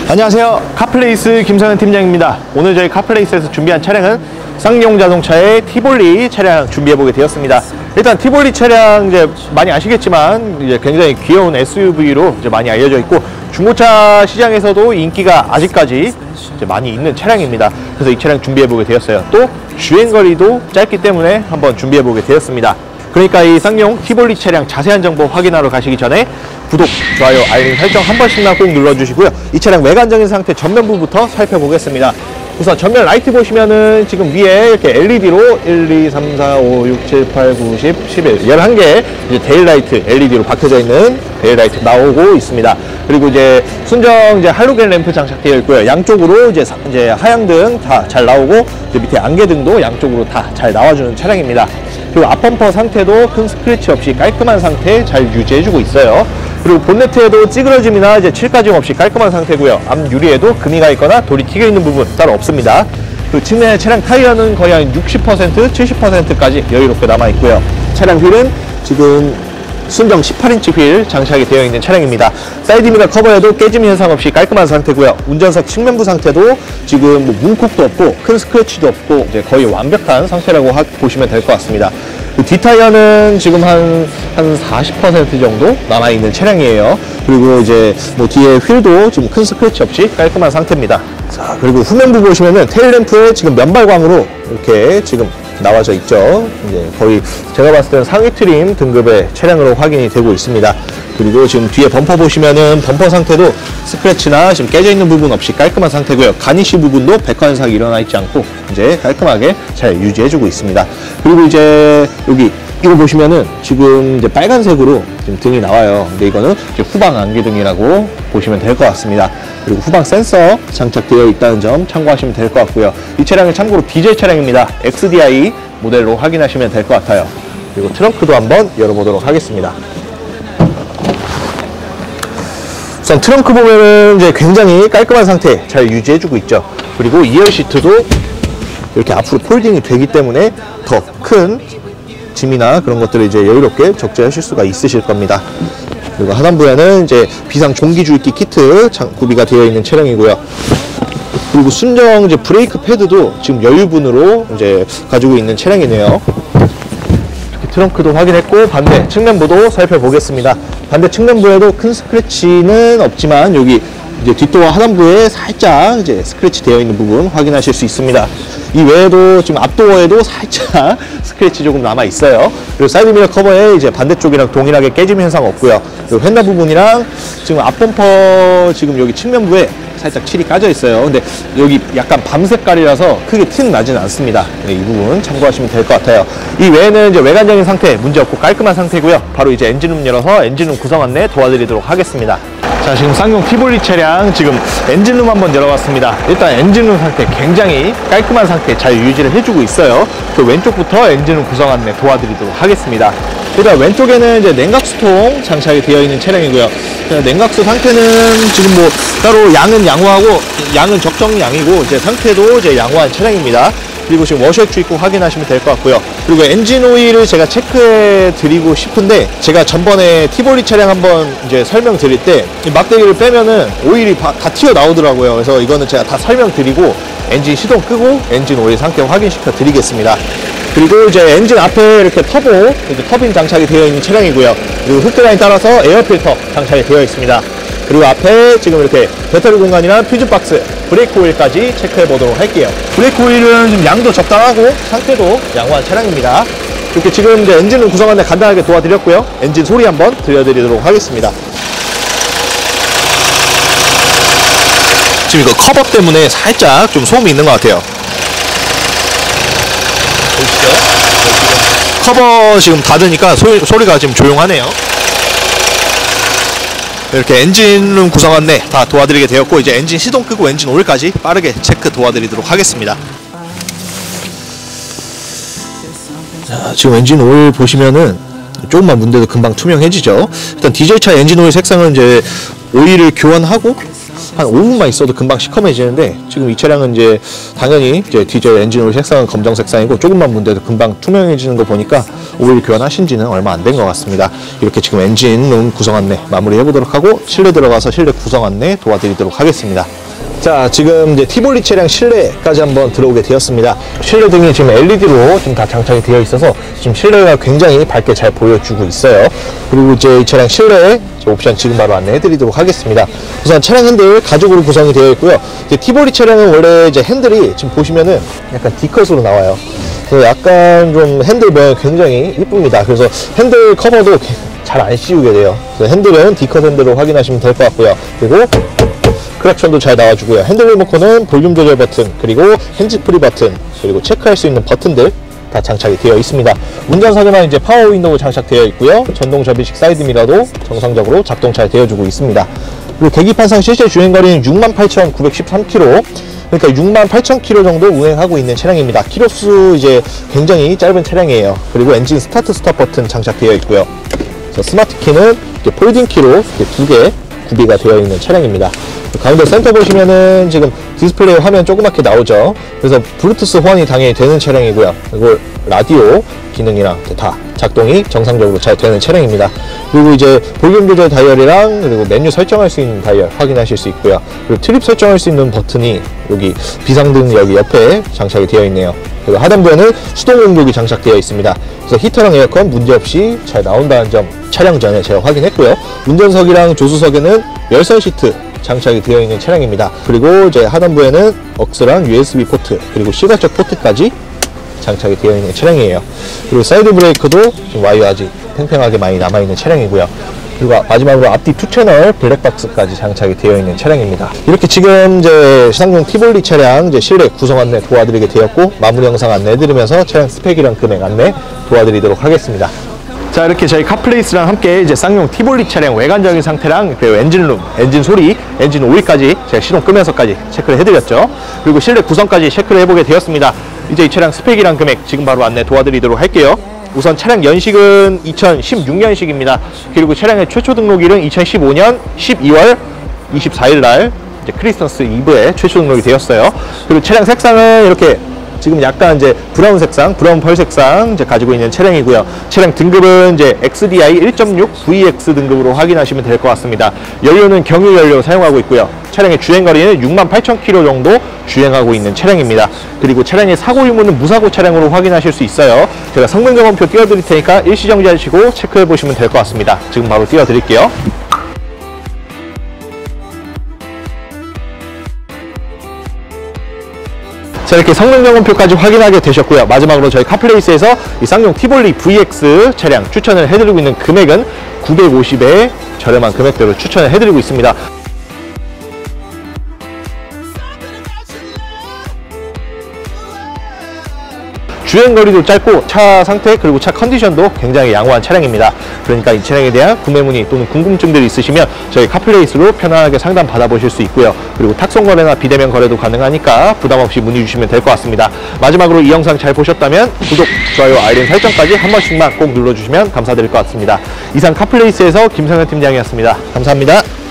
안녕하세요, 카플레이스 김성현 팀장입니다. 오늘 저희 카플레이스에서 준비한 차량은 쌍용 자동차의 티볼리 차량 준비해보게 되었습니다. 일단 티볼리 차량 이제 많이 아시겠지만 이제 굉장히 귀여운 SUV로 이제 많이 알려져 있고 중고차 시장에서도 인기가 아직까지 이제 많이 있는 차량입니다. 그래서 이 차량 준비해보게 되었어요. 또 주행거리도 짧기 때문에 한번 준비해보게 되었습니다. 그러니까 이 쌍용 티볼리 차량 자세한 정보 확인하러 가시기 전에 구독, 좋아요, 알림 설정 한 번씩만 꼭 눌러주시고요. 이 차량 외관적인 상태 전면부부터 살펴보겠습니다. 우선 전면 라이트 보시면은 지금 위에 이렇게 LED로 1, 2, 3, 4, 5, 6, 7, 8, 9, 10, 11, 11개 이제 데일라이트 LED로 박혀져 있는 데일라이트 나오고 있습니다. 그리고 이제 순정 이제 할로겐 램프 장착되어 있고요. 양쪽으로 이제 하향등 다 잘 나오고 이제 밑에 안개등도 양쪽으로 다 잘 나와주는 차량입니다. 그리고 앞범퍼 상태도 큰 스크래치 없이 깔끔한 상태 잘 유지해주고 있어요. 그리고 본네트에도 찌그러짐이나 이제 칠까짐 없이 깔끔한 상태고요. 앞 유리에도 금이 가 있거나 돌이 튀겨 있는 부분 따로 없습니다. 그리고 측면 차량 타이어는 거의 한 60%, 70%까지 여유롭게 남아 있고요. 차량 휠은 지금 순정 18인치 휠 장착이 되어 있는 차량입니다. 사이드미러 커버에도 깨짐 현상 없이 깔끔한 상태고요. 운전석 측면부 상태도 지금 뭐 문콕도 없고 큰 스크래치도 없고 이제 거의 완벽한 상태라고 보시면 될 것 같습니다. 뒷타이어는 지금 한 40% 정도 남아있는 차량이에요. 그리고 이제 뭐 뒤에 휠도 지금 큰 스크래치 없이 깔끔한 상태입니다. 자, 그리고 후면부 보시면은 테일램프에 지금 면발광으로 이렇게 지금 나와져 있죠. 이제 거의 제가 봤을 때는 상위 트림 등급의 차량으로 확인이 되고 있습니다. 그리고 지금 뒤에 범퍼 보시면은 범퍼 상태도 스크래치나 지금 깨져 있는 부분 없이 깔끔한 상태고요. 가니쉬 부분도 백화 현상이 일어나 있지 않고 이제 깔끔하게 잘 유지해주고 있습니다. 그리고 이제 여기 이거 보시면은 지금 이제 빨간색으로 지금 등이 나와요. 근데 이거는 이제 후방 안개등이라고 보시면 될 것 같습니다. 그리고 후방 센서 장착되어 있다는 점 참고하시면 될 것 같고요. 이 차량은 참고로 디젤 차량입니다. XDI 모델로 확인하시면 될 것 같아요. 그리고 트렁크도 한번 열어보도록 하겠습니다. 우선 트렁크 보면은 이제 굉장히 깔끔한 상태 잘 유지해주고 있죠. 그리고 2열 시트도 이렇게 앞으로 폴딩이 되기 때문에 더 큰 짐이나 그런 것들을 이제 여유롭게 적재하실 수가 있으실 겁니다. 그리고 하단부에는 이제 비상 종기 주입기 키트 구비가 되어 있는 차량이고요. 그리고 순정 이제 브레이크 패드도 지금 여유분으로 이제 가지고 있는 차량이네요. 이렇게 트렁크도 확인했고 반대 측면부도 살펴보겠습니다. 반대 측면부에도 큰 스크래치는 없지만 여기 이제 뒷도어 하단부에 살짝 이제 스크래치 되어 있는 부분 확인하실 수 있습니다. 이 외에도 지금 앞도어에도 살짝 스크래치 조금 남아 있어요. 그리고 사이드미러 커버에 이제 반대쪽이랑 동일하게 깨짐 현상 없고요. 그리고 휀다 부분이랑 지금 앞범퍼 지금 여기 측면부에 살짝 칠이 까져 있어요. 근데 여기 약간 밤 색깔이라서 크게 티는 나지는 않습니다. 네, 이 부분 참고하시면 될 것 같아요. 이 외에는 이제 외관적인 상태 문제없고 깔끔한 상태고요. 바로 이제 엔진룸 열어서 엔진룸 구성 안내 도와드리도록 하겠습니다. 자, 지금 쌍용 티볼리 차량 지금 엔진룸 한번 열어봤습니다. 일단 엔진룸 상태 굉장히 깔끔한 상태 잘 유지를 해주고 있어요. 그 왼쪽부터 엔진룸 구성 안내 도와드리도록 하겠습니다. 일단 왼쪽에는 이제 냉각수통 장착이 되어 있는 차량이고요. 냉각수 상태는 지금 뭐 따로 양은 양호하고 양은 적정 양이고 이제 상태도 이제 양호한 차량입니다. 그리고 지금 워셔액 주입구 확인하시면 될 것 같고요. 그리고 엔진 오일을 제가 체크해 드리고 싶은데 제가 전번에 티볼리 차량 한번 이제 설명드릴 때 막대기를 빼면은 오일이 다 튀어 나오더라고요. 그래서 이거는 제가 다 설명드리고 엔진 시동 끄고 엔진 오일 상태 확인시켜 드리겠습니다. 그리고 이제 엔진 앞에 이렇게 터보, 이제 터빈 장착이 되어 있는 차량이고요. 그리고 흡기라인 따라서 에어필터 장착이 되어 있습니다. 그리고 앞에 지금 이렇게 배터리 공간이나 퓨즈박스, 브레이크 오일까지 체크해 보도록 할게요. 브레이크 오일은 지금 양도 적당하고 상태도 양호한 차량입니다. 이렇게 지금 이제 엔진을 구성하는데 간단하게 도와드렸고요. 엔진 소리 한번 들려드리도록 하겠습니다. 지금 이거 커버 때문에 살짝 좀 소음이 있는 것 같아요. 보이시죠? 커버 지금 닫으니까 소리가 지금 조용하네요. 이렇게 엔진룸 구성 안내 다 도와드리게 되었고 이제 엔진 시동 끄고 엔진 오일까지 빠르게 체크 도와드리도록 하겠습니다. 자, 지금 엔진 오일 보시면은 조금만 문대도 금방 투명해지죠. 일단 디젤차 엔진 오일 색상은 이제 오일을 교환하고 한 5분만 있어도 금방 시커매지는데 지금 이 차량은 이제 당연히 이제 디젤 엔진 오일 색상은 검정 색상이고 조금만 문대도 금방 투명해지는 거 보니까 오일 교환하신 지는 얼마 안 된 것 같습니다. 이렇게 지금 엔진룸 구성 안내 마무리 해보도록 하고 실내 들어가서 실내 구성 안내 도와드리도록 하겠습니다. 자, 지금 이제 티볼리 차량 실내까지 한번 들어오게 되었습니다. 실내 등이 지금 LED로 지금 다 장착이 되어 있어서 지금 실내가 굉장히 밝게 잘 보여주고 있어요. 그리고 이제 이 차량 실내 옵션 지금 바로 안내해 드리도록 하겠습니다. 우선 차량 핸들 가죽으로 구성이 되어 있고요. 이제 티볼리 차량은 원래 이제 핸들이 지금 보시면은 약간 D컷으로 나와요. 그래서 약간 좀 핸들 모양이 굉장히 이쁩니다. 그래서 핸들 커버도 잘 안 씌우게 돼요. 그래서 핸들은 D컷 핸들로 확인하시면 될 것 같고요. 그리고 크랙션도 잘 나와주고요. 핸들 리모컨은 볼륨 조절 버튼, 그리고 핸즈프리 버튼, 그리고 체크할 수 있는 버튼들 다 장착이 되어 있습니다. 운전석에만 이제 파워 윈도우 장착되어 있고요. 전동 접이식 사이드 미러도 정상적으로 작동 잘 되어주고 있습니다. 그리고 계기판상 실제 주행거리는 68,913km, 그러니까 68,000km 정도 운행하고 있는 차량입니다. 키로수 이제 굉장히 짧은 차량이에요. 그리고 엔진 스타트 스톱 버튼 장착되어 있고요. 스마트 키는 폴딩 키로 2개 구비가 되어 있는 차량입니다. 가운데 센터 보시면은 지금 디스플레이 화면 조그맣게 나오죠. 그래서 블루투스 호환이 당연히 되는 차량이고요. 그리고 라디오 기능이랑 다 작동이 정상적으로 잘 되는 차량입니다. 그리고 이제 볼륨 조절 다이얼이랑 그리고 메뉴 설정할 수 있는 다이얼 확인하실 수 있고요. 그리고 트립 설정할 수 있는 버튼이 여기 비상등 여기 옆에 장착이 되어 있네요. 그리고 하단부에는 수동 온도기 장착되어 있습니다. 그래서 히터랑 에어컨 문제없이 잘 나온다는 점 촬영 전에 제가 확인했고요. 운전석이랑 조수석에는 열선 시트 장착이 되어 있는 차량입니다. 그리고 이제 하단부에는 억스랑 USB 포트, 그리고 시가적 포트까지 장착이 되어 있는 차량이에요. 그리고 사이드 브레이크도 지금 와이어 아직 팽팽하게 많이 남아있는 차량이고요. 그리고 마지막으로 앞뒤 2채널 블랙박스까지 장착이 되어 있는 차량입니다. 이렇게 지금 이제 쌍용 티볼리 차량 이제 실내 구성 안내 도와드리게 되었고, 마무리 영상 안내해드리면서 차량 스펙이랑 금액 안내 도와드리도록 하겠습니다. 자, 이렇게 저희 카플레이스랑 함께 이제 쌍용 티볼리 차량 외관적인 상태랑 그리고 엔진룸, 엔진 소리, 엔진 오일까지 제가 시동 끄면서까지 체크를 해드렸죠. 그리고 실내 구성까지 체크를 해보게 되었습니다. 이제 이 차량 스펙이랑 금액 지금 바로 안내 도와드리도록 할게요. 우선 차량 연식은 2016년식입니다. 그리고 차량의 최초 등록일은 2015년 12월 24일 날 이제 크리스마스 이브에 최초 등록이 되었어요. 그리고 차량 색상은 이렇게 지금 약간 이제 브라운 색상, 브라운 펄 색상 이제 가지고 있는 차량이고요. 차량 등급은 이제 XDI 1.6 VX 등급으로 확인하시면 될 것 같습니다. 연료는 경유 연료 사용하고 있고요. 차량의 주행거리는 68,000km 정도 주행하고 있는 차량입니다. 그리고 차량의 사고 유무는 무사고 차량으로 확인하실 수 있어요. 제가 성능 점검표 띄워드릴 테니까 일시정지하시고 체크해 보시면 될 것 같습니다. 지금 바로 띄워드릴게요. 자, 이렇게 성능 점검표까지 확인하게 되셨고요. 마지막으로 저희 카플레이스에서 이 쌍용 티볼리 VX 차량 추천을 해드리고 있는 금액은 950에 저렴한 금액대로 추천을 해드리고 있습니다. 주행거리도 짧고 차 상태 그리고 차 컨디션도 굉장히 양호한 차량입니다. 그러니까 이 차량에 대한 구매 문의 또는 궁금증들이 있으시면 저희 카플레이스로 편안하게 상담 받아보실 수 있고요. 그리고 탁송 거래나 비대면 거래도 가능하니까 부담 없이 문의 주시면 될 것 같습니다. 마지막으로 이 영상 잘 보셨다면 구독, 좋아요, 알림 설정까지 한 번씩만 꼭 눌러주시면 감사드릴 것 같습니다. 이상 카플레이스에서 김성현 팀장이었습니다. 감사합니다.